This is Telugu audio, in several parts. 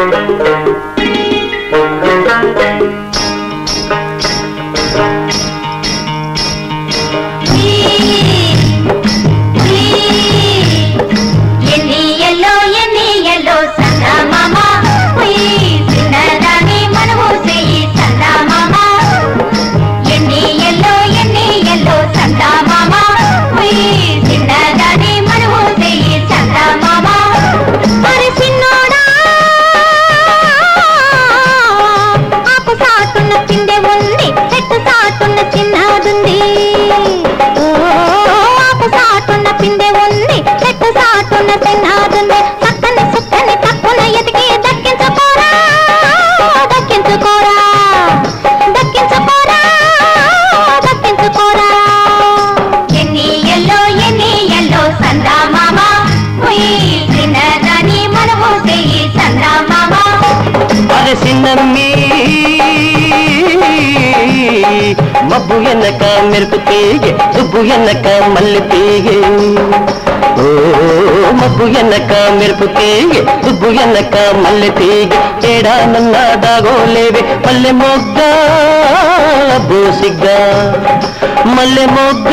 మబ్బు ఎన్నక మెరుపు తీగే దుబ్బు ఎన్నక మల్లె తీగే ఓ మబ్బు ఎన్నక మెరుపు తీగే దుబ్బు ఎన్నక మల్లె తీగే తేడా నన్న దాగోలేవే మల్లె మొగ్గ బోసిగ్గా మల్లె మొగ్గ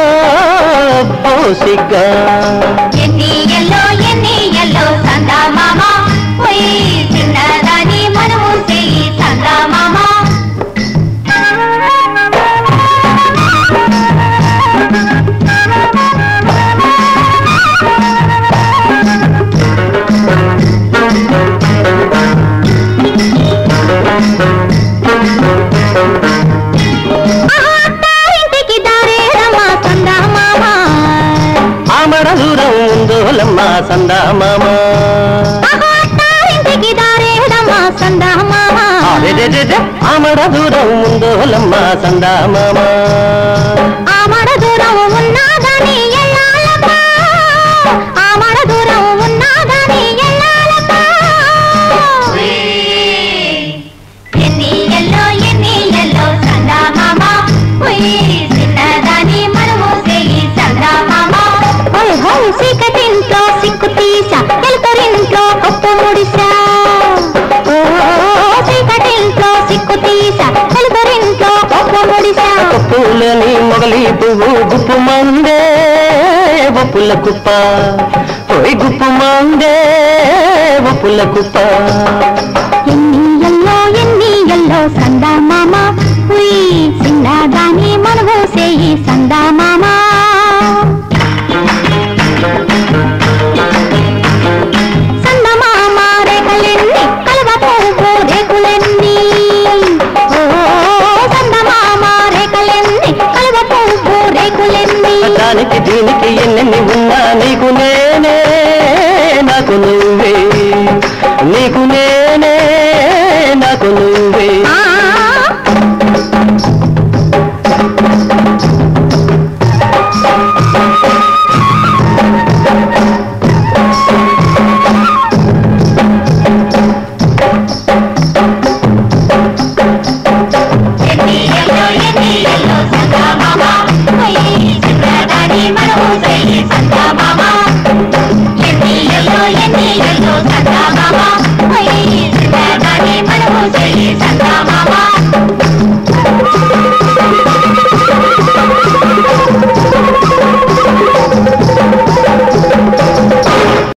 బోసిగ్గా ఎల్లో సందా మామా పోయి చిన్నదాని మనము చెయ్యి సందా మామా సందా మామా ఇంటికి దారేడమ్మా సందా మామా ఆమడ దూరం ముందోలమ్మ సందా మామా ఆమడ దూరం ఉన్నాదని ఎల్లాలమ్మా ఆమడ దూరం ఉన్నాదని ఎల్లాలమ్మా ఎన్ని ఎల్లో సందా మామా చిన్నదాని మనము చెయ్యి సందా మామా సీకటింట్లో సిక్కు తీసా ఎలుకరింట్లో కొత్త ముడిసా సీకటింట్లో సిక్కు తీసా ఎలుకరింట్లో కొత్త ముడిసా పూలని మొగలి పువ్వు గుప్పు మందే ఒప్పుల కుప్ప పోయి గుప్పు మందే ఒప్పుల కుప్ప ఎన్ని ఎల్లో సందా మామ చిన్నదాని మనవు చేయి సందా మామ దానికి దీనికి ఎన్నెన్ని ఉన్నా నీకు నేనే నాకు నువ్వే నీకు నేనే నాకు నువ్వే ఎల్లో సందా మామా పోయి చిన్నదాని మనము చెయ్యి